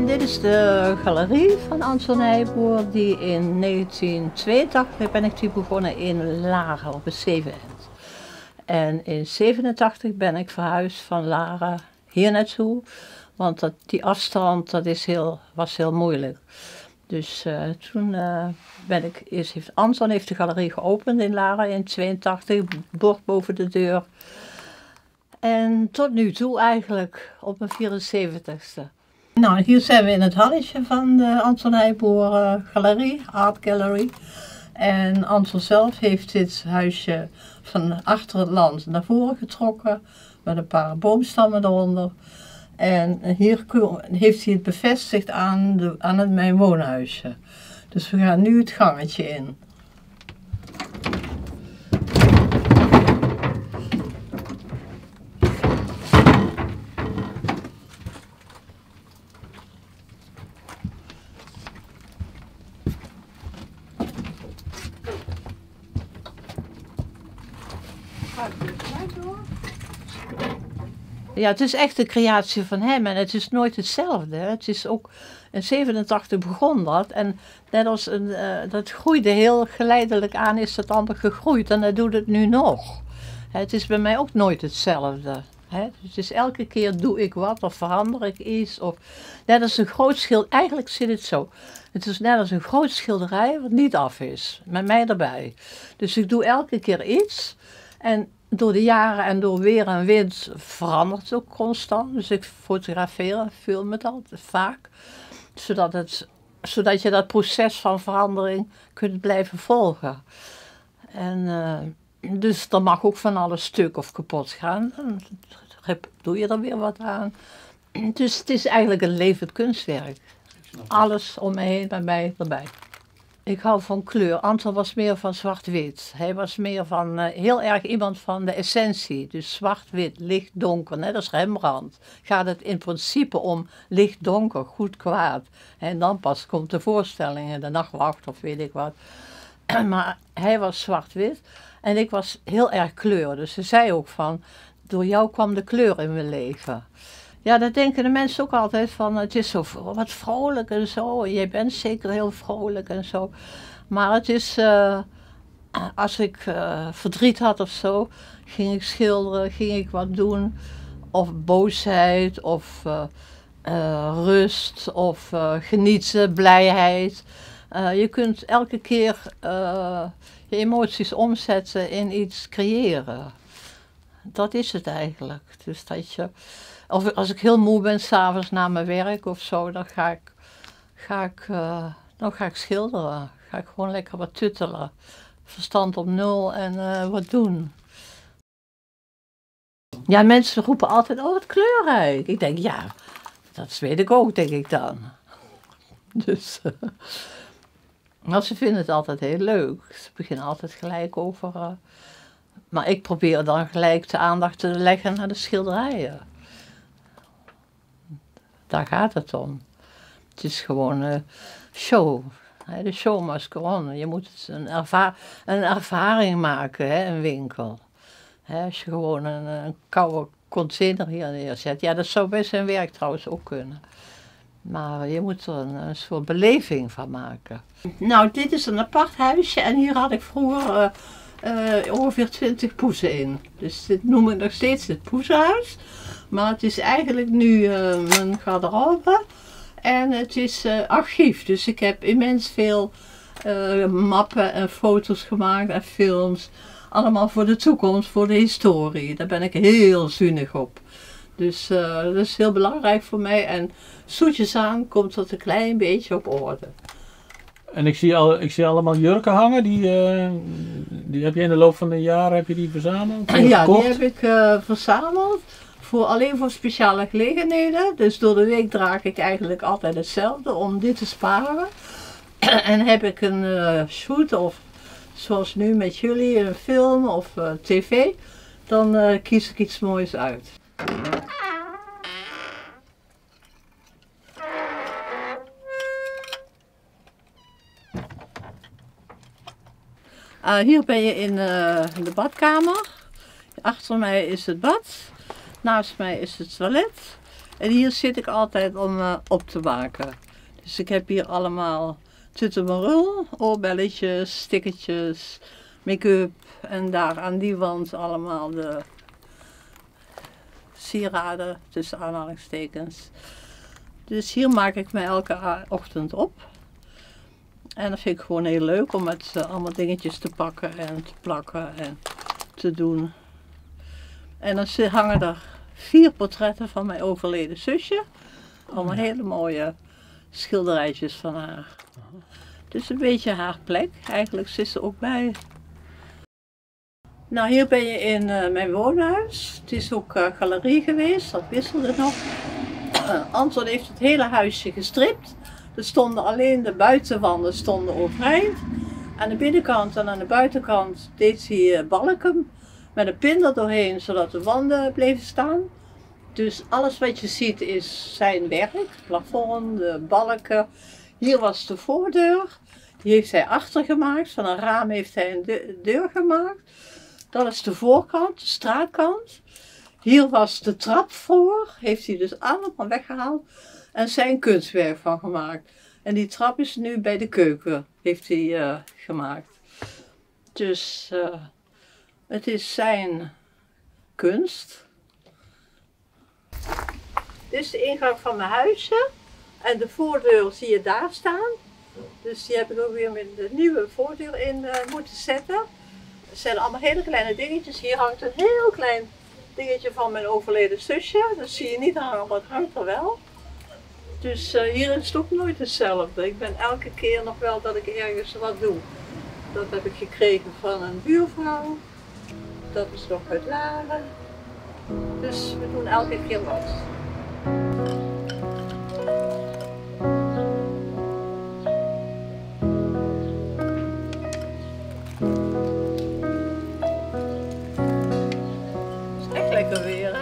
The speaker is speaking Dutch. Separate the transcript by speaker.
Speaker 1: Dit is de galerie van Anton Heijboer die in 1982 ben ik die begonnen in Laren op een zevenend. En in 1987 ben ik verhuisd van Laren hier naartoe, want die afstand was heel moeilijk. Dus toen Anton heeft de galerie geopend in Laren in 82, bord boven de deur. En tot nu toe eigenlijk, op mijn 74ste. Nou, hier zijn we in het halletje van de Anton Heijboer Galerie, Art Gallery. En Anton zelf heeft dit huisje van achter het land naar voren getrokken, met een paar boomstammen eronder. En hier heeft hij het bevestigd aan mijn woonhuisje. Dus we gaan nu het gangetje in. Ja, het is echt de creatie van hem en het is nooit hetzelfde. Het is ook in 87 begon dat en net als dat groeide heel geleidelijk aan, is dat allemaal gegroeid en dat doet het nu nog. Het is bij mij ook nooit hetzelfde. Dus elke keer doe ik wat of verander ik iets. Of, net als een groot schilderij, eigenlijk zit het zo. Het is net als een groot schilderij wat niet af is, met mij erbij. Dus ik doe elke keer iets en door de jaren en door weer en wind verandert het ook constant. Dus ik fotografeer en film het altijd vaak. Zodat je dat proces van verandering kunt blijven volgen. En dus er mag ook van alles stuk of kapot gaan. Dan doe je er weer wat aan. Dus het is eigenlijk een levend kunstwerk. Alles om me heen, bij mij erbij. Ik hou van kleur. Anton was meer van zwart-wit. Hij was meer van heel erg iemand van de essentie. Dus zwart-wit, licht-donker, net als Rembrandt. Gaat het in principe om licht-donker, goed-kwaad. En dan pas komt de voorstelling, de nachtwacht of weet ik wat. Maar hij was zwart-wit en ik was heel erg kleur. Dus ze zei ook van, door jou kwam de kleur in mijn leven. Ja, dat denken de mensen ook altijd van, het is zo wat vrolijk en zo. En jij bent zeker heel vrolijk en zo. Maar het is, als ik verdriet had of zo, ging ik schilderen, ging ik wat doen. Of boosheid, of rust, of genieten, blijheid. Je kunt elke keer je emoties omzetten in iets creëren. Dat is het eigenlijk. Dus dat je... Of als ik heel moe ben, 's avonds na mijn werk of zo, dan ga ik schilderen. Ga ik gewoon lekker wat tuttelen. Verstand op nul en wat doen. Ja, mensen roepen altijd, oh wat kleurrijk. Ik denk, ja, dat weet ik ook, denk ik dan. Dus, maar ze vinden het altijd heel leuk. Ze beginnen altijd gelijk over... maar ik probeer dan gelijk de aandacht te leggen naar de schilderijen. Daar gaat het om. Het is gewoon show. De show must go on. Je moet een ervaring maken, een winkel. Als je gewoon een koude container hier neerzet. Ja, dat zou best zijn werk trouwens ook kunnen. Maar je moet er een soort beleving van maken. Nou, dit is een apart huisje en hier had ik vroeger ongeveer 20 poezen in. Dus dit noem ik nog steeds het poezenhuis. Maar het is eigenlijk nu mijn garderobe en het is archief. Dus ik heb immens veel mappen en foto's gemaakt en films. Allemaal voor de toekomst, voor de historie. Daar ben ik heel zuinig op. Dus dat is heel belangrijk voor mij. En zoetjes aan komt dat een klein beetje op orde.
Speaker 2: En ik zie allemaal jurken hangen. Die heb je in de loop van de jaren verzameld?
Speaker 1: Ja, die heb ik verzameld. Alleen voor speciale gelegenheden. Dus door de week draag ik eigenlijk altijd hetzelfde om dit te sparen. En heb ik een shoot of zoals nu met jullie een film of tv. Dan kies ik iets moois uit. Hier ben je in de badkamer. Achter mij is het bad. Naast mij is het toilet. En hier zit ik altijd om op te maken. Dus ik heb hier allemaal tuttemerul, oorbelletjes, stickertjes, make-up. En daar aan die wand allemaal de sieraden, tussen aanhalingstekens. Dus hier maak ik me elke ochtend op. En dat vind ik gewoon heel leuk om met allemaal dingetjes te pakken en te plakken en te doen. En dan hangen er 4 portretten van mijn overleden zusje. Allemaal hele mooie schilderijtjes van haar. Dus een beetje haar plek. Eigenlijk zit ze ook bij. Nou, hier ben je in mijn woonhuis. Het is ook galerie geweest, dat wisselde nog. Anton heeft het hele huisje gestript. Er stonden alleen de buitenwanden stonden overeind. Aan de binnenkant en aan de buitenkant deed hij balken met een pin er doorheen, zodat de wanden bleven staan. Dus alles wat je ziet is zijn werk, het plafond, de balken. Hier was de voordeur, die heeft hij achtergemaakt. Van een raam heeft hij een deur gemaakt. Dat is de voorkant, de straatkant. Hier was de trap voor, heeft hij dus allemaal weggehaald en zijn kunstwerk van gemaakt. En die trap is nu bij de keuken, heeft hij gemaakt. Dus het is zijn kunst. Dit is de ingang van mijn huisje. En de voordeur zie je daar staan. Dus die heb ik ook weer met de nieuwe voordeur in moeten zetten. Het zijn allemaal hele kleine dingetjes. Hier hangt een heel klein dingetje van mijn overleden zusje. Dat zie je niet hangen, maar het hangt er wel. Dus hier is het ook nooit hetzelfde. Ik ben elke keer nog wel dat ik ergens wat doe. Dat heb ik gekregen van een buurvrouw. Dat is nog uit Laren. Dus we doen elke keer wat. Het is echt lekker weer.